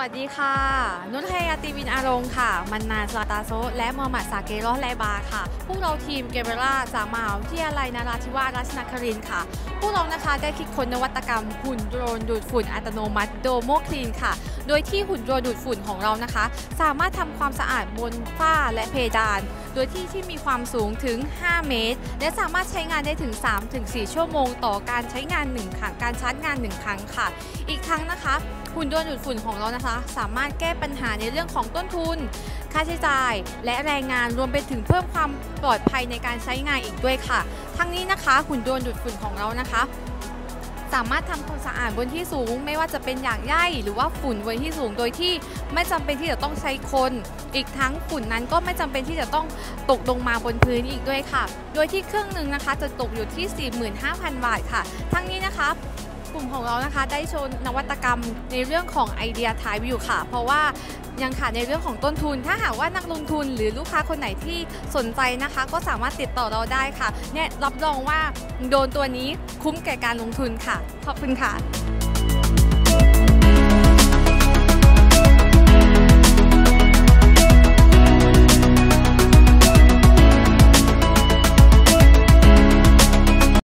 วัสดีค่ะนุชเฮยาตีวินอารมณ์ค่ะมันนาซาตาโซและมูฮัมหมัดซาเกโรแลบาค่ะพวกเราทีมเกเบราจากมหาวิทยาลัยนราธิวาสราชนครินทร์ค่ะพวกเรานะคะได้คิดค้นนวัตกรรมหุ่นโดรนดูดฝุ่นอัตโนมัติโดโมคลีนค่ะโดยที่หุ่นโดรนดูดฝุ่นของเรานะคะสามารถทำความสะอาดบนฝ้าและเพดานโดยที่มีความสูงถึง 5 เมตรและสามารถใช้งานได้ถึง 3-4 ชั่วโมงต่อการใช้งาน1ครั้งการชาร์จงาน1ครั้งค่ะอีกทั้งนะคะหุ่นยนต์ดูดฝุ่นของเรานะคะสามารถแก้ปัญหาในเรื่องของต้นทุนค่าใช้จ่ายและแรงงานรวมไปถึงเพิ่มความปลอดภัยในการใช้งานอีกด้วยค่ะทั้งนี้นะคะหุ่นยนต์ดูดฝุ่นของเรานะคะสามารถทำความสะอาดบนที่สูงไม่ว่าจะเป็นอย่างใยหรือว่าฝุ่นบนที่สูงโดยที่ไม่จำเป็นที่จะต้องใช้คนอีกทั้งฝุ่นนั้นก็ไม่จำเป็นที่จะต้องตกลงมาบนพื้นอีกด้วยค่ะโดยที่เครื่องหนึ่งนะคะจะตกอยู่ที่ 45,000 บาทค่ะทั้งนี้นะคะกลุ่มของเรานะคะได้โชว์นวัตกรรมในเรื่องของไอเดียถ่ายวิวค่ะเพราะว่ายังขาดในเรื่องของต้นทุนถ้าหากว่านักลงทุนหรือลูกค้าคนไหนที่สนใจนะคะก็สามารถติดต่อเราได้ค่ะเนี่ยรับรองว่าโดรนตัวนี้คุ้มแก่การลงทุนค่ะขอบคุณค่ะ